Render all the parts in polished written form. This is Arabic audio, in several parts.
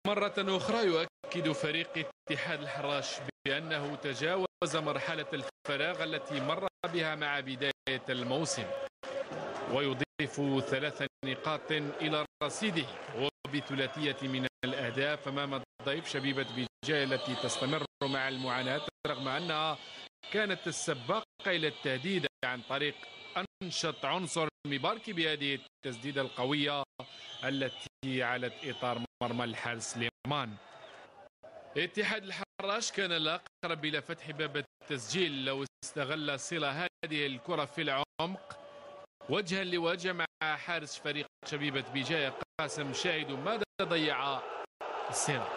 مرة أخرى يؤكد فريق اتحاد الحراش بأنه تجاوز مرحلة الفراغ التي مر بها مع بداية الموسم، ويضيف 3 نقاط إلى رصيده وبثلاثية من الأهداف أمام الضيف شبيبة بجاية التي تستمر مع المعاناة رغم أنها كانت السباقة إلى التهديد عن طريق أنشط عنصر مباركي بهذه التسديدة القوية التي علت إطار مرمى الحارس سليمان. اتحاد الحراش كان الأقرب إلى فتح باب التسجيل لو استغل صلة هذه الكرة في العمق وجها لوجه مع حارس فريق شبيبة بجاية قاسم شاهد ماذا ضيع الصلة.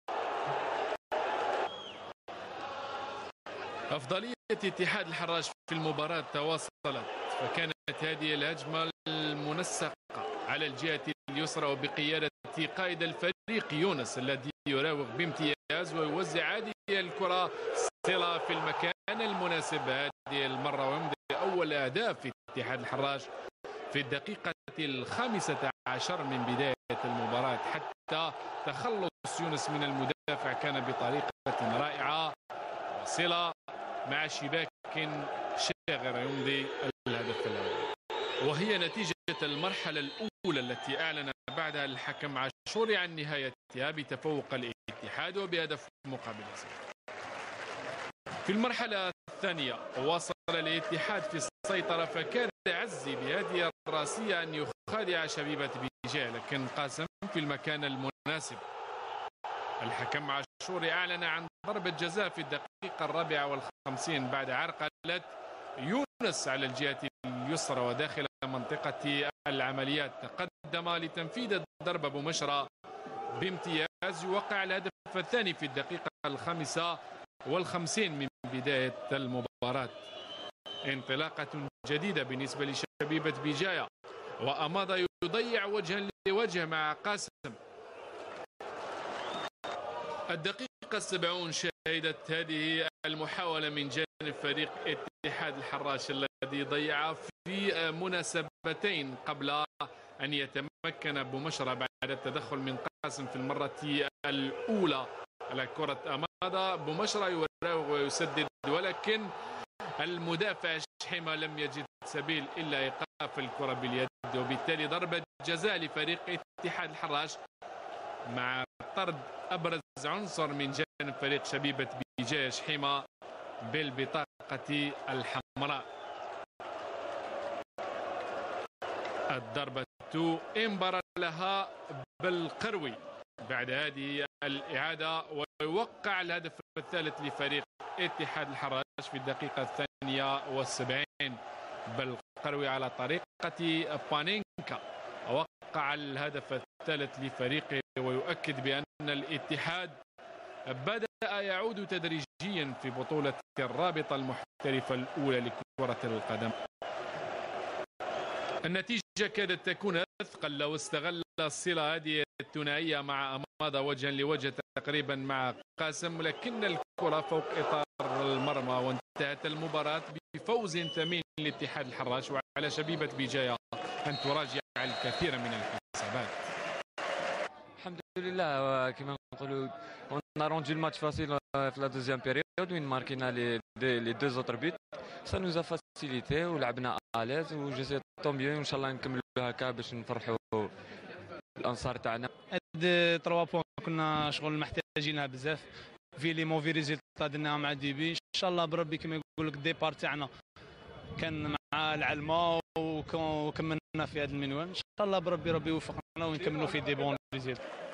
أفضلية اتحاد الحراش في المباراة تواصلت، فكانت هذه الهجمة المنسقة على الجهة اليسرى وبقيادة قائد الفريق يونس الذي يراوغ بامتياز ويوزع هذه الكرة صلة في المكان المناسب هذه المرة، ويمضي أول أهداف اتحاد الحراش في الدقيقة 15 من بداية المباراة حتى تخلص يونس من المدافع كان بطريقة رائعة وصلة مع شباك شاغرة يمضي الهدف الأول، وهي نتيجة المرحلة الأولى التي أعلن بعدها الحكم عاشوري عن نهايتها بتفوق الاتحاد وبهدف مقابل صفر. في المرحلة الثانية واصل الاتحاد في السيطرة، فكان عزي بهذه الراسية أن يخادع شبيبة بجاية لكن قاسم في المكان المناسب. الحكم عاشوري أعلن عن ضربة جزاء في الدقيقة 54 بعد عرقلة يونس على الجهة اليسرى وداخل منطقة العمليات. تقدم لتنفيذ الضربة أبو مشرى بامتياز يوقع الهدف الثاني في الدقيقة 55 من بداية المباراة. انطلاقة جديدة بالنسبة لشبيبة بجاية وأماضة يضيع وجها لوجه مع قاسم. الدقيقة 70 شهدت هذه المحاولة من جانب فريق اتحاد الحراش الذي ضيع في مناسبتين قبل أن يتمكن أبو مشرى بعد التدخل من قاسم في المرة الأولى على كرة أماضة. أبو مشرى يراوغ ويسدد ولكن المدافع شحيمة لم يجد سبيل إلا إيقاف الكرة باليد، وبالتالي ضربة جزاء لفريق اتحاد الحراش مع طرد أبرز عنصر من جانب فريق شبيبة بجاية شحيمة بالبطاقة الحمراء. الضربة انبر لها بالقروي بعد هذه الإعادة ويوقع الهدف الثالث لفريق اتحاد الحراش في الدقيقة 72 بالقروي على طريقة بانينكا وقع الهدف الثالث لفريقه ويؤكد بأن الاتحاد بدأ يعود تدريجيا في بطولة الرابطة المحترفة الأولى لكرة القدم. النتيجة كادت تكون أثقل لو استغل الصلة هذه الثنائية مع أماضة وجها لوجه تقريبا مع قاسم، لكن الكرة فوق إطار المرمى وانتهت المباراة بفوز ثمين لاتحاد الحراش، وعلى شبيبة بجاية أن تراجع الكثير من الحسابات. الحمد لله كما نقولوا on a rendu le match facile في la deuxième période وين ماركينا les deux autres buts. Ça nous a facilité ولعبنا à l'aise وجزيت طون بيان وان شاء الله نكملوا هكا باش نفرحوا الانصار تاعنا. هاد 3 بوين كنا شغل محتاجينها بزاف في لي موفي ريزولتا درناها مع ديبي. ان شاء الله بربي كما يقول لك الديبار تاعنا كان مع العلمه وكملنا في هذا المنوال. ان شاء الله بربي يوفقنا ونكملوا في دي بون ريزولتا.